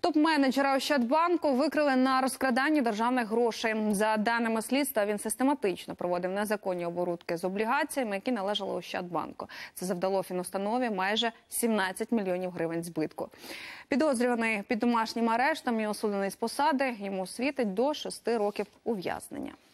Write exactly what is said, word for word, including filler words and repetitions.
Топ-менеджера Ощадбанку викрили на розкраданні державних грошей. За даними слідства, він систематично проводив незаконні оборудки з облігаціями, які належали Ощадбанку. Це завдало фінустанові майже сімнадцять мільйонів гривень збитку. Підозрюваний під домашнім арештом і усунений з посади. Йому світить до шести років ув'язнення.